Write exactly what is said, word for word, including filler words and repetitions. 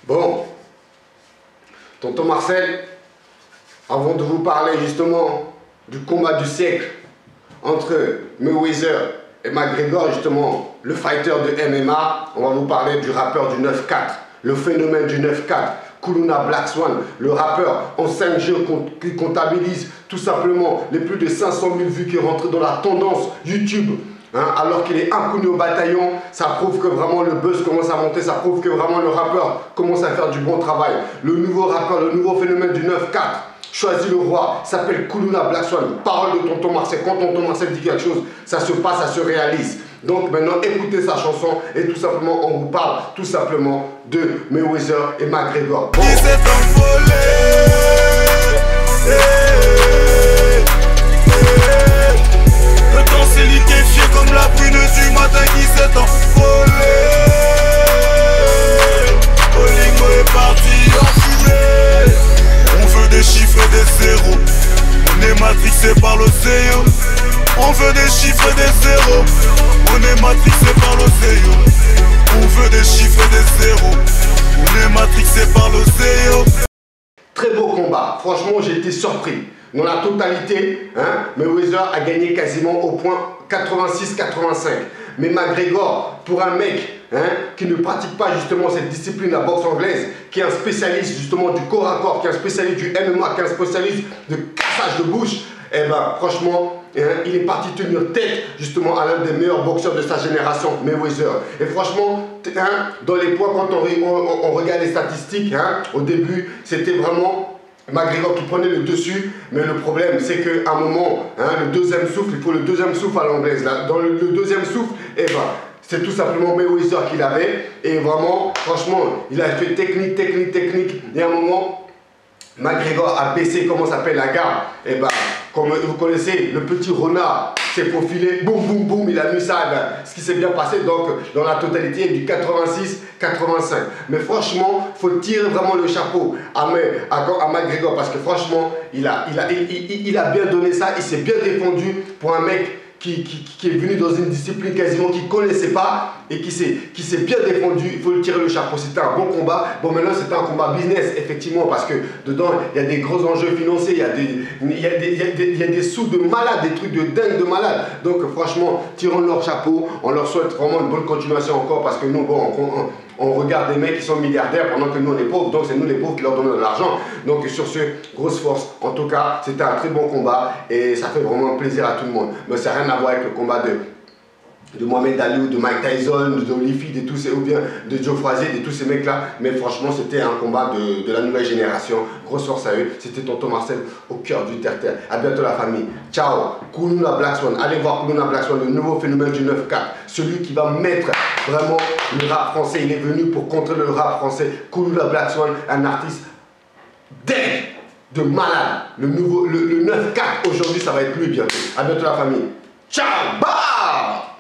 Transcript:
Bon, tonton Marcel, avant de vous parler justement du combat du siècle entre Mayweather et McGregor, justement, le fighter de M M A, on va vous parler du rappeur du neuf quatre, le phénomène du neuf quatre, Kuluna Black Swan, le rappeur en cinq G qui comptabilise tout simplement les plus de cinq cent mille vues qui rentrent dans la tendance YouTube. Hein, alors qu'il est inconnu au bataillon, ça prouve que vraiment le buzz commence à monter, ça prouve que vraiment le rappeur commence à faire du bon travail. Le nouveau rappeur, le nouveau phénomène du neuf quatre, choisit le roi, s'appelle Kuluna Black Swan. Parole de tonton Marcel, quand tonton Marcel dit quelque chose, ça se passe, ça se réalise. Donc maintenant, écoutez sa chanson et tout simplement, on vous parle tout simplement de Mayweather et McGregor. Bon. Qui s'est envolé, le temps s'est liquéfié comme la brune du matin qui s'est envolé. Olingo est parti en fumée. On veut des chiffres et des zéros. On est matrixé par l'océan. On veut des chiffres et des zéros. On est matrixé par l'océan. On veut des chiffres et des zéros. On est matrixé par l'océan. Très beau combat. Franchement, j'ai été surpris. Dans la totalité, hein, Mayweather a gagné quasiment au point quatre-vingt-six quatre-vingt-cinq. Mais McGregor, pour un mec hein, qui ne pratique pas justement cette discipline, la boxe anglaise, qui est un spécialiste justement du corps à corps, qui est un spécialiste du M M A, qui est un spécialiste de cassage de bouche, eh ben franchement, hein, il est parti tenir tête justement à l'un des meilleurs boxeurs de sa génération, Mayweather. Et franchement, hein, dans les points, quand on, on, on regarde les statistiques, hein, au début, c'était vraiment McGregor qui prenait le dessus, mais le problème c'est qu'à un moment, hein, le deuxième souffle, il faut le deuxième souffle à l'anglaise. Dans le, le deuxième souffle, eh ben, c'est tout simplement Mayweather qu'il avait. Et vraiment, franchement, il a fait technique, technique, technique. Et à un moment, McGregor a baissé, comment s'appelle la garde. Et ben, comme vous connaissez, le petit renard s'est faufilé, boum, boum, boum, il a mis ça. Ben, ce qui s'est bien passé, donc dans la totalité du quatre-vingt-six quatre-vingt-cinq. Mais franchement, il faut tirer vraiment le chapeau à, à, à McGregor parce que franchement, il a, il, a, il, il, il a bien donné ça, il s'est bien défendu pour un mec qui, qui, qui est venu dans une discipline quasiment qu'il ne connaissait pas et qui s'est bien défendu. Il faut lui tirer le chapeau. C'était un bon combat. Bon, maintenant, c'était un combat business, effectivement, parce que dedans, il y a des gros enjeux financiers, il y a des, il y a des, il y a des, il y a des sous de malades, des trucs de dingue de malades. Donc, franchement, tirons leur chapeau. On leur souhaite vraiment une bonne continuation encore parce que nous, bon, on, on, on regarde des mecs qui sont milliardaires pendant que nous, on est pauvres. Donc, c'est nous les pauvres qui leur donnons de l'argent. Donc, sur ce, grosse force. En tout cas, c'était un très bon combat et ça fait vraiment plaisir à tout le monde. Mais ça n'a rien à voir avec le combat de de Mohamed Ali ou de Mike Tyson, de Holyfield et tous ces, ou bien de Joe Frazier et tous ces mecs là, mais franchement c'était un combat de, de la nouvelle génération. Grosse force à eux, c'était tonton Marcel au cœur du terre-terre. A bientôt la famille, ciao. Kuluna Black Swan, allez voir Kuluna Black Swan, le nouveau phénomène du neuf quatre, celui qui va mettre vraiment le rap français. Il est venu pour contrer le rap français. Kuluna Black Swan, un artiste dingue, de malade. Le nouveau, le, le neuf quatre aujourd'hui, ça va être lui bientôt. A bientôt la famille, ciao, bye.